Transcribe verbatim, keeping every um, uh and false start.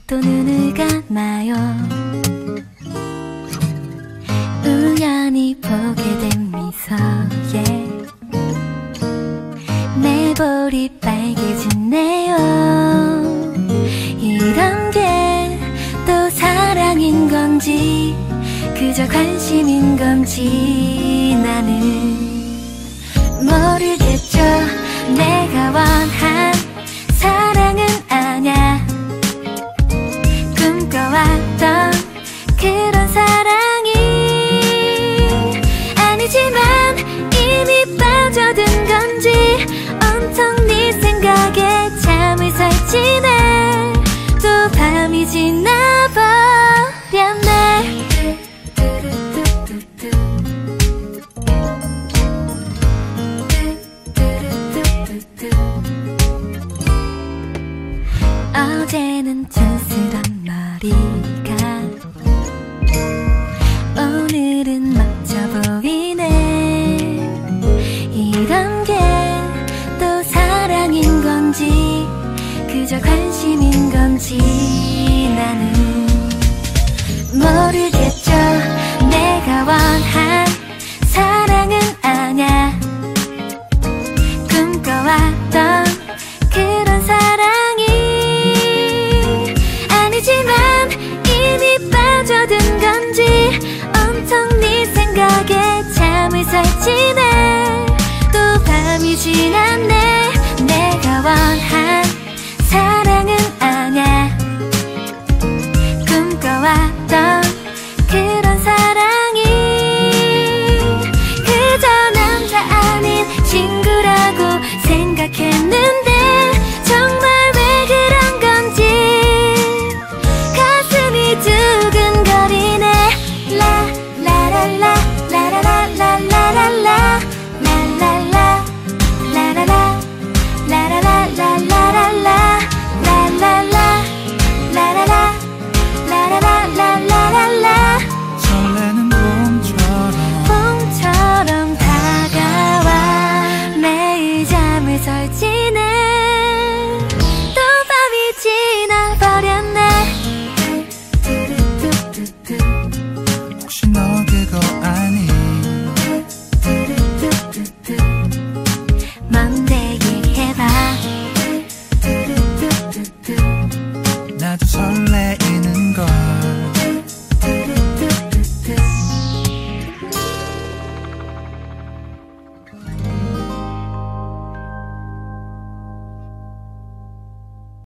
또 눈을 감아요. 우연히 보게 된 미소에 내 볼이 빨개지네요. 이런 게 또 사랑인 건지 그저 관심인 건지 나는 모르겠죠. 내가 원한 사랑은 아냐. 꿈꿔왔던 그런 사랑이 아니지만 이미 빠져든 건지 온통 네 생각에 잠을 설치네. 또 밤이 지나버렸네. 어제는 촌스런 머리가 오늘은 멋져 보이네. 이런 게 또 사랑인 건지 그저 관심인 건지 나는 모르겠죠. 내가 원한 사랑은 아냐. 꿈꿔왔던 그런 사랑이 아니지만 이미 빠져든 건지 온통 네 생각에 잠을 설치네. 또 밤이 지났네. 내가 원한